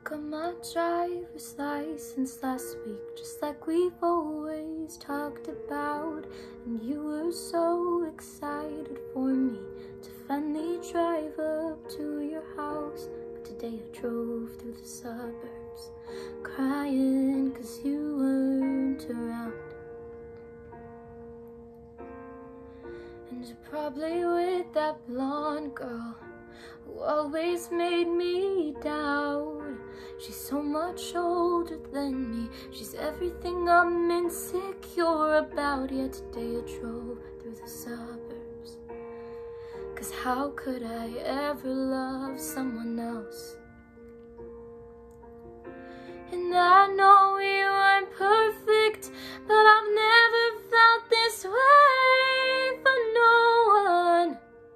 got my driver's license last week, just like we've always talked about. And you were so excited for me to finally drive up to your house. But today I drove through the suburbs, crying 'cause you weren't around. And you're probably with that blonde girl who always made me doubt. She's so much older than me, she's everything I'm insecure about. Yet today I drove through the suburbs, 'cause how could I ever love someone else? And I know we weren't perfect, but I've never felt this way for no one.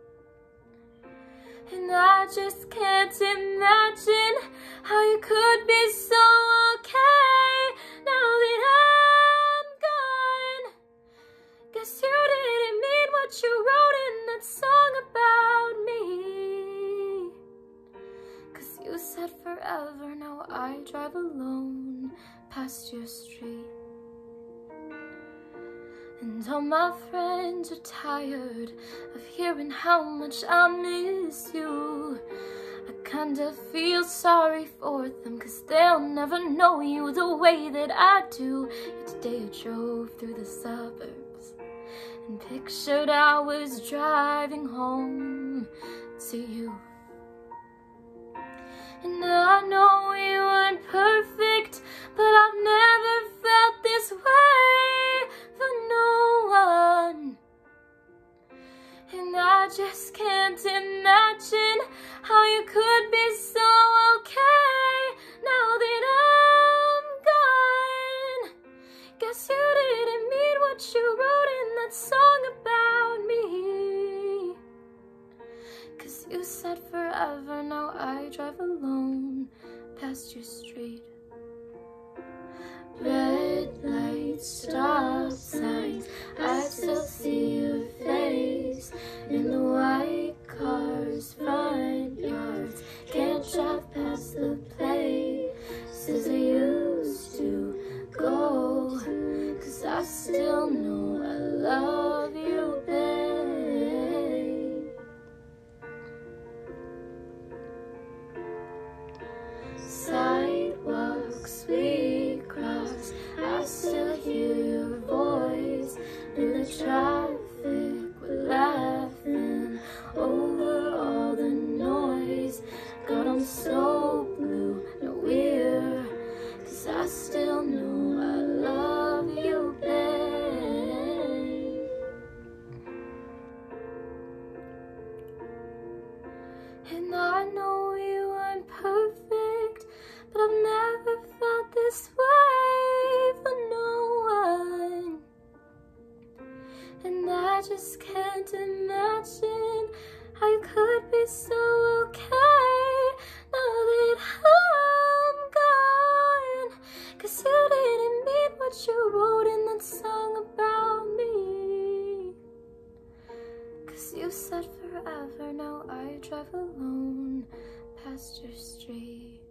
And I just can't imagine how you could be so okay now that I'm gone. Guess you didn't mean what you wrote in that song about me. 'Cause you said forever, now I drive alone past your street. And all my friends are tired of hearing how much I miss you. I kinda feel sorry for them, 'cause they'll never know you the way that I do. Yet today I drove through the suburbs and pictured I was driving home to you. And I know we weren't perfect, but I've never felt this way for no one. And I just can't imagine how you could be so okay now that I'm gone. Guess you didn't mean what you wrote in that song about me. 'Cause you said forever, now I drive alone past your street. Red lights, stop signs, I still see your face in the white cars, front yards. Can't drive past the places I used to go, 'cause I still know I love you, babe. Sidewalks we cross, I still hear your voice. In the traffic we're laughing over all the noise. God, I'm so blue, no we're, 'cause I still know I love you, babe. And I know we weren't perfect, but I've never felt this way for no one. And I just can't imagine how you could be so okay now that I'm gone. 'Cause you didn't mean what you wrote in that song about me. 'Cause you said forever, now I drive alone past your street.